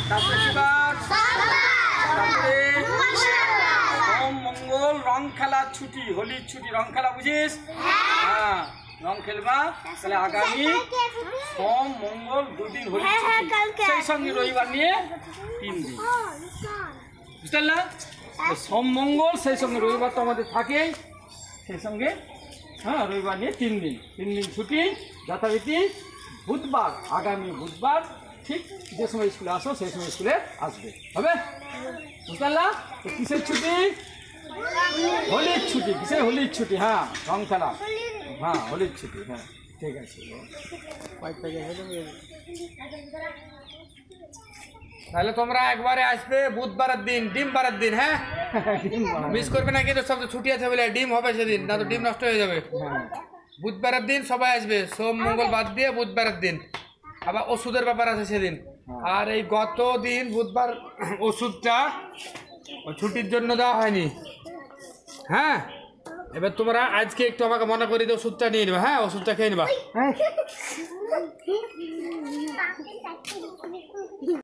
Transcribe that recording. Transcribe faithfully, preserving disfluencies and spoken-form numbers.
তারপরে শিবার, তারপরে সোম মঙ্গল রং খেলার ছুটি, হোলির ছুটি, রং খেলা বুঝিস? হ্যাঁ, রং খেলবা। তাহলে আগামী সোম মঙ্গল দুদিন হোলির ছুটি, সেই সঙ্গে রবিবার নিয়ে তিন দিন, বুঝতে পারলা? সোম মঙ্গল সেই সঙ্গে রবিবার তো আমাদের থাকেই, সেই সঙ্গে হ্যাঁ রবিবার নিয়ে তিন দিন, তিন দিন ছুটি। যথারীতি বুধবার, আগামী বুধবার ঠিক যে সময় স্কুলে আসো সেই সময় স্কুলে আসবে, হবে? বুঝতে পারলা? তো কিসের ছুটি? হোলির ছুটি। কিসের? হোলির ছুটি। হ্যাঁ, রং খেলা, হ্যাঁ হোলির ছুটি। হ্যাঁ ঠিক আছে। তাহলে তোমরা একবারে আসবে বুধবারের দিন, ডিম বারের দিন। হ্যাঁ, মিস করবে না কিন্তু, সব ছুটি আছে বলে ডিম হবে সেদিন, না তো ডিম নষ্ট হয়ে যাবে। বুধবারের দিন সবাই আসবে, সোম মঙ্গল বাদ দিয়ে বুধবারের দিন। আবার ওষুধের ব্যাপার আছে সেদিন। আর এই গত দিন বুধবার ওষুধটা ছুটির জন্য দেওয়া হয়নি। হ্যাঁ, এবার তোমরা আজকে একটু আমাকে মনে করি দিয়ে ওষুধটা নিয়ে নেবা। হ্যাঁ, ওষুধটা খেয়ে নেবা।